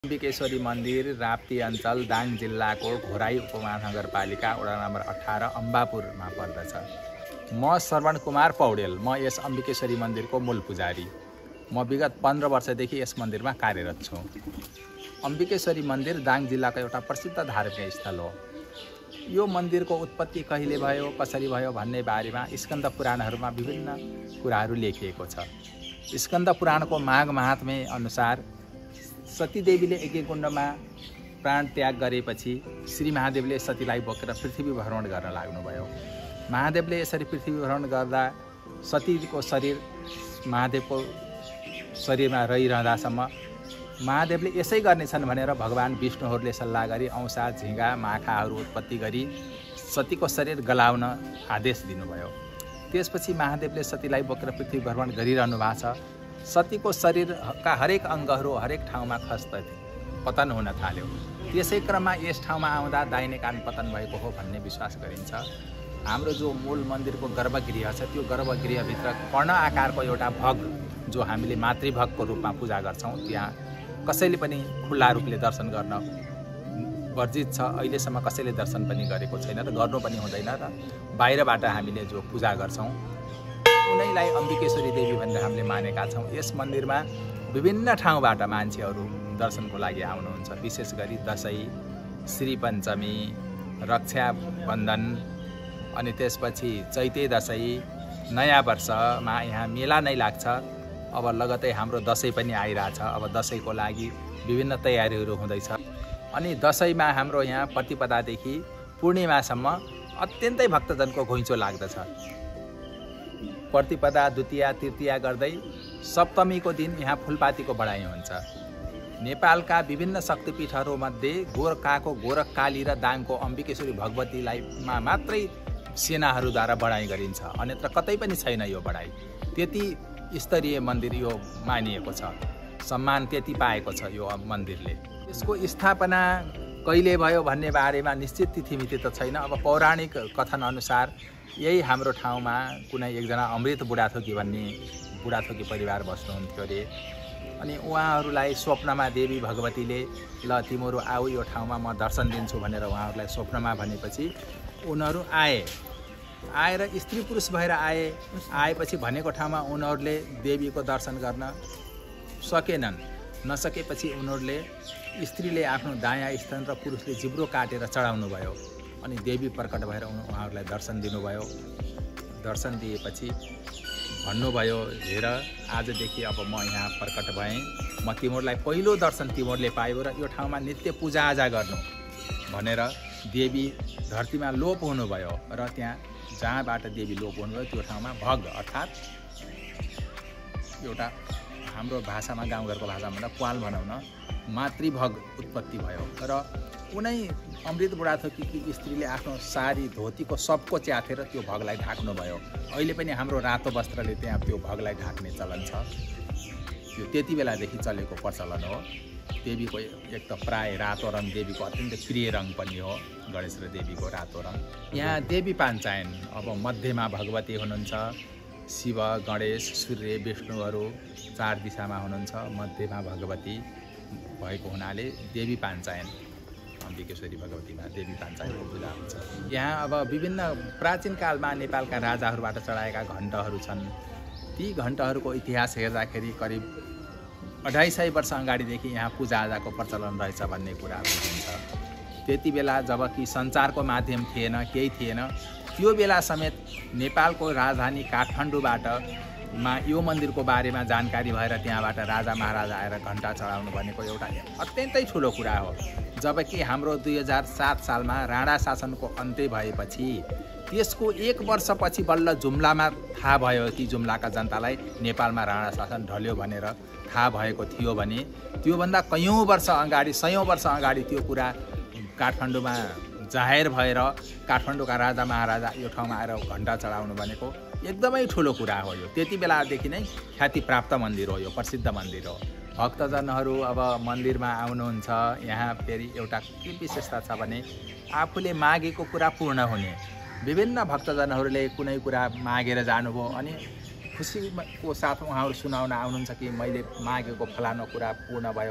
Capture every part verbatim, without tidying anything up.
अम्बिकेश्वरी मन्दिर राप्ती अञ्चल दाङ जिल्लाको घोराई उपमहानगरपालिका वडा नम्बर अठार अम्बापुरमा पर्दछ। म श्रवण कुमार पौडेल, म यस अम्बिकेश्वरी मन्दिरको मूल पुजारी। म विगत पन्ध्र वर्षदेखि यस मन्दिरमा कार्यरत छु। अम्बिकेश्वरी मन्दिर दाङ जिल्लाको एउटा प्रसिद्ध धार्मिक स्थल हो। यो मन्दिरको उत्पत्ति कहिले भयो, कसरी भयो भन्ने बारेमा स्कन्द पुराणहरूमा विभिन्न कुराहरू लेखिएको छ। स्कन्द पुराणको माघ महात्म्य अनुसार सतीदेवीले यज्ञकुण्डमा प्राण त्याग गरेपछि श्री महादेवले सतीलाई बोकेर पृथ्वी भ्रमण गर्न लाग्नुभयो। महादेवले यसरी पृथ्वी भ्रमण गर्दा सतीको शरीर महादेवको शरीरमा रहिरहँदासम्म महादेवले यसै गर्नेछन् भनेर भगवान विष्णुहरूले सल्लाह गरी औँसा, झिँगा, माखाहरू उत्पत्ति गरी सतीको शरीर गलाउन आदेश दिनुभयो। त्यसपछि महादेवले सतीलाई बोकेर पृथ्वी भ्रमण गरिरहनु भएको छ। सतीको शरीरका हरेक अङ्गहरू हरेक ठाउँमा खस्दै पतन हुन थाल्यो। त्यसै क्रममा यस ठाउँमा आउँदा दाहिने कान पतन भएको हो भन्ने विश्वास गरिन्छ। हाम्रो जो मूल मन्दिरको गर्भगृह छ, त्यो गर्भगृहभित्र कर्ण आकारको एउटा भग जो हामीले मातृभगको रूपमा पूजा गर्छौँ, त्यहाँ कसैले पनि खुल्ला रूपले दर्शन गर्न वर्जित छ। अहिलेसम्म कसैले दर्शन पनि गरेको छैन र गर्नु पनि हुँदैन र बाहिरबाट हामीले जो पूजा गर्छौँ उनैलाई अम्बिकेश्वरी देवी भनेर हामीले मानेका छौँ। यस मन्दिरमा विभिन्न ठाउँबाट मान्छेहरू दर्शनको लागि आउनुहुन्छ। विशेष गरी दसैँ, श्री पञ्चमी, रक्षाबन्धन, अनि त्यसपछि चैते दसैँ, नयाँ वर्षमा यहाँ मेला नै लाग्छ। अब लगतै हाम्रो दसैँ पनि आइरहेछ। अब दसैँको लागि विभिन्न तयारीहरू हुँदैछ। अनि दसैँमा हाम्रो यहाँ प्रतिपदादेखि पूर्णिमासम्म अत्यन्तै भक्तजनको घुइँचो लाग्दछ। प्रतिपदा, द्वितीया, तृतीया गर्दै सप्तमीको दिन यहाँ फुलपातीको बढाइ हुन्छ। नेपालका विभिन्न शक्तिपीठहरूमध्ये गोरखाको गोरखकाली र दाङको अम्बिकेश्वरी भगवतीलाई मा मात्रै सेनाहरूद्वारा बढाइ गरिन्छ। अन्यत्र कतै पनि छैन यो बढाइ। त्यति स्तरीय मन्दिर यो मानिएको छ, सम्मान त्यति पाएको छ यो मन्दिरले। यसको स्थापना कहिले भयो भन्ने बारेमा निश्चित तिथिमिति त छैन। अब पौराणिक कथन अनुसार यही हाम्रो ठाउँमा कुनै एकजना अमृत बुढाथोकी भन्ने बुढाथोकी परिवार बस्नुहुन्थ्यो अरे। अनि उहाँहरूलाई स्वप्नमा देवी भगवतीले ल तिमीहरू आऊ यो ठाउँमा म दर्शन दिन्छु भनेर उहाँहरूलाई स्वप्नमा भनेपछि उनीहरू आए। आएर स्त्री पुरुष भएर आए। आएपछि भनेको ठाउँमा उनीहरूले देवीको दर्शन गर्न सकेनन्। नसकेपछि उनीहरूले स्त्रीले आफ्नो दायाँ स्तन र पुरुषले जिब्रो काटेर चढाउनु भयो। अनि देवी प्रकट भएर उहाँहरूलाई दर्शन दिनुभयो। दर्शन दिएपछि भन्नुभयो, हेर आजदेखि अब म यहाँ प्रकट भएँ, म तिमीहरूलाई पहिलो दर्शन तिमीहरूले पायो र यो ठाउँमा नित्य पूजाआजा गर्नु भनेर देवी धरतीमा लोप हुनुभयो। र त्यहाँ जहाँबाट देवी लोप हुनुभयो त्यो ठाउँमा भग अर्थात् एउटा हाम्रो भाषामा गाउँघरको भाषामा भन्दा क्वाल भनौँ न, मातृभग उत्पत्ति भयो। र कुनै अमृत बुढाथोकीकी स्त्रीले आफ्नो सारी धोतीको सबको च्यातेर त्यो भगलाई ढाक्नुभयो। अहिले पनि हाम्रो रातो वस्त्रले त्यहाँ त्यो भगलाई ढाक्ने चलन छ। त्यो त्यति बेलादेखि चलेको प्रचलन हो। देवीको एक त प्राय रातो रङ देवीको अत्यन्त प्रिय रङ पनि हो, गणेश र देवीको रातो रङ। यहाँ देवी पाञ्चायन अब मध्यमा भगवती हुनुहुन्छ, शिव, गणेश, सूर्य, विष्णुहरू चार दिशामा हुनुहुन्छ। मध्यमा भगवती भएको हुनाले देवी पाञ्चायन अम्बिकेश्वरी भगवतीमा देवी पाञ्चायनको पूजा हुन्छ। यहाँ अब विभिन्न प्राचीन कालमा नेपालका राजाहरूबाट चढाएका घण्टहरू छन्। ती घण्टहरूको इतिहास हेर्दाखेरि करिब अढाई सय वर्ष अगाडिदेखि यहाँ पूजाआजाको प्रचलन रहेछ भन्ने कुरा बुझिन्छ। त्यति बेला जब कि सञ्चारको माध्यम थिएन, केही थिएन, त्यो बेला समेत नेपालको राजधानी काठमाडौँबाट मा यो मन्दिरको बारेमा जानकारी भएर त्यहाँबाट राजा महाराजा आएर घण्टा चढाउनु भनेको एउटा अत्यन्तै ठुलो कुरा हो। जबकि हाम्रो दुई हजार सात सालमा राणा शासनको अन्त्य भएपछि त्यसको एक वर्षपछि बल्ल जुम्लामा थाहा भयो कि जुम्लाका जनतालाई नेपालमा राणा शासन ढल्यो भनेर थाहा भएको थियो भने त्योभन्दा कैयौँ वर्ष अगाडि, सयौँ वर्ष अगाडि त्यो कुरा काठमाडौँमा जाहेर भएर काठमाडौँका राजा महाराजा यो ठाउँमा आएर घण्टा चढाउनु भनेको एकदमै ठुलो कुरा हो। यो त्यति बेलादेखि नै ख्याति प्राप्त मन्दिर हो, यो प्रसिद्ध मन्दिर हो। भक्तजनहरू अब मन्दिरमा आउनुहुन्छ। यहाँ फेरि एउटा के विशेषता छ भने आफूले मागेको कुरा पूर्ण हुने। विभिन्न भक्तजनहरूले कुनै कुरा मागेर जानुभयो अनि खुसीको साथ उहाँहरू सुनाउन आउनुहुन्छ कि मैले मागेको फलानो कुरा पूर्ण भयो,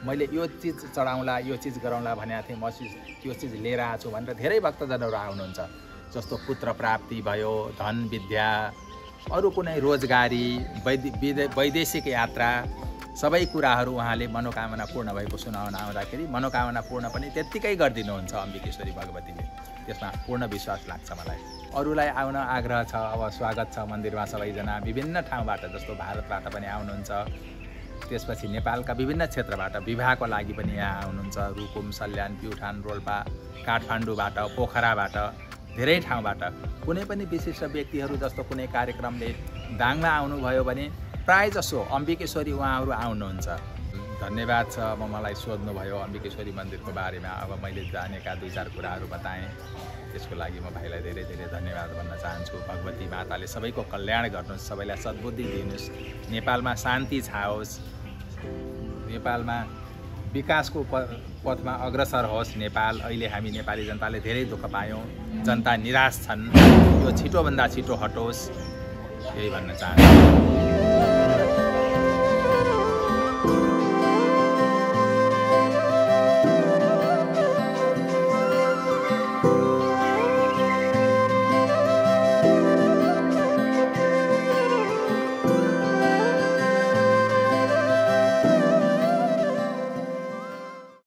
मैले यो चिज चढाउँला यो चिज गराउँला भनेको थिएँ, म त्यो चिज लिएर आएको छु भनेर धेरै भक्तजनहरू आउनुहुन्छ। जस्तो पुत्र प्राप्ति भयो, धन विद्या, अरू कुनै रोजगारी, वैदे वैदेशिक यात्रा, सबै कुराहरू उहाँले मनोकामना पूर्ण भएको सुनाउन आउँदाखेरि मनोकामना पूर्ण पनि त्यत्तिकै गरिदिनुहुन्छ अम्बिकेश्वरी भगवतीले। त्यसमा पूर्ण विश्वास लाग्छ मलाई। अरूलाई आउन आग्रह छ, अब स्वागत छ मन्दिरमा सबैजना विभिन्न ठाउँबाट, जस्तो भारतबाट पनि आउनुहुन्छ, त्यसपछि नेपालका विभिन्न क्षेत्रबाट विवाहको लागि पनि यहाँ आउनुहुन्छ। रुकुम, सल्यान, प्युठान, रोल्पा, काठमाडौँबाट, पोखराबाट, धेरै ठाउँबाट कुनै पनि विशिष्ट व्यक्तिहरू जस्तो कुनै कार्यक्रमले दाङमा आउनुभयो भने प्रायःजसो अम्बिकेश्वरी उहाँहरू आउनुहुन्छ। धन्यवाद छ। अब मलाई सोध्नुभयो अम्बिकेश्वरी मन्दिरको बारेमा, अब मैले जानेका दुई चार कुराहरू बताएँ, त्यसको लागि म भाइलाई धेरै धेरै धन्यवाद भन्न चाहन्छु। भगवती माताले सबैको कल्याण गर्नुहोस्, सबैलाई सद्बुद्धि दिनुहोस्, नेपालमा शान्ति छाओस्, नेपालमा विकासको पथमा अग्रसर होस् नेपाल। अहिले हामी नेपाली जनताले धेरै दुःख पायौँ, जनता निराश छन्, यो छिटोभन्दा छिटो हटोस्, यही भन्न चाहन्छु।